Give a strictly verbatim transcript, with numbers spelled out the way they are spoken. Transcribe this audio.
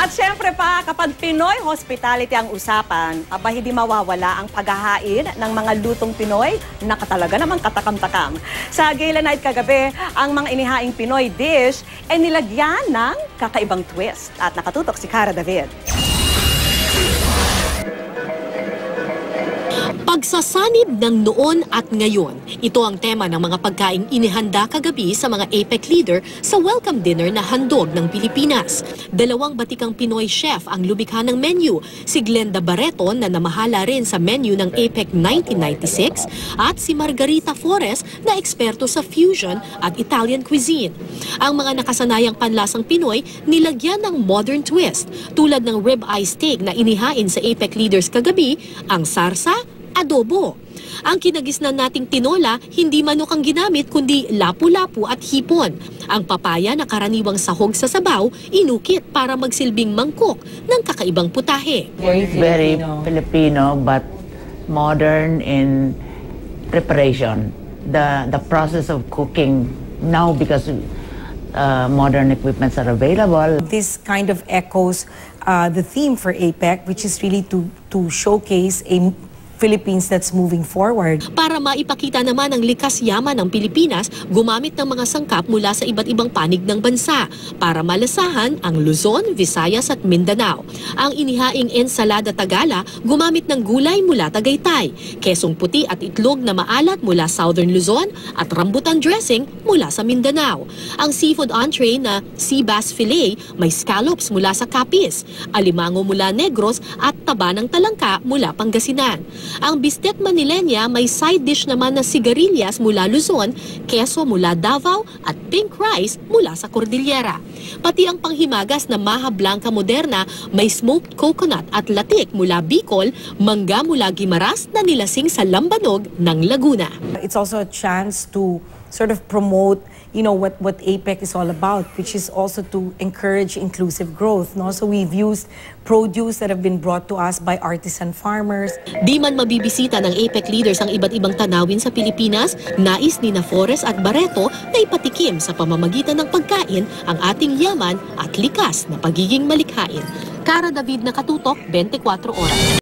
At syempre pa, kapag Pinoy hospitality ang usapan, aba hindi mawawala ang paghahain ng mga lutong Pinoy na katalaga namang katakam-takam. Sa Gala Night kagabi, ang mga inihaing Pinoy dish ay nilagyan ng kakaibang twist. At nakatutok si Cara David. Pagsasanib ng noon at ngayon, ito ang tema ng mga pagkaing inihanda kagabi sa mga APEC leader sa welcome dinner na handog ng Pilipinas. Dalawang batikang Pinoy chef ang lumikha ng menu, si Glenda Barreto na namahala rin sa menu ng APEC nineteen ninety-six at si Margarita Flores na eksperto sa fusion at Italian cuisine. Ang mga nakasanayang panlasang Pinoy nilagyan ng modern twist tulad ng rib-eye steak na inihain sa APEC leaders kagabi, ang sarsa, adobo. Ang kinagisnan nating tinola, hindi manok ang ginamit kundi lapu-lapu at hipon. Ang papaya na karaniwang sahog sa sabaw, inukit para magsilbing mangkok ng kakaibang putahe. Very Filipino, Filipino but modern in preparation. The the process of cooking now, because uh, modern equipments are available. This kind of echoes uh, the theme for APEC, which is really to to showcase a Philippines that's moving forward. Para maipakita naman ang likas yaman ng Pilipinas, gumamit ng mga sangkap mula sa iba't ibang panig ng bansa para malasahan ang Luzon, Visayas at Mindanao. Ang inihaing ensalada Tagala, gumamit ng gulay mula Tagaytay, kesong puti at itlog na maalat mula Southern Luzon at rambutan dressing mula sa Mindanao. Ang seafood entree na sea bass fillet may scallops mula sa Capiz, alimango mula Negros at taba ng talangka mula Pangasinan. Ang bistet Manilenya may side dish naman na sigarilyas mula Luzon, keso mula Davao at pink rice mula sa Cordillera. Pati ang panghimagas na maha blanca moderna may smoked coconut at latik mula Bicol, mangga mula Guimaras na nilasing sa Lambanog ng Laguna. It's also a chance to sort of promote, you know, what what APEC is all about, which is also to encourage inclusive growth. No? So we've used produce that have been brought to us by artisan farmers. Di man mabibisita ng APEC leaders ang iba't ibang tanawin sa Pilipinas, nais ni na Flores at Barreto na ipatikim sa pamamagitan ng pagkain ang ating yaman at likas na pagiging malikhain. Cara David, nakatutok, twenty-four oras.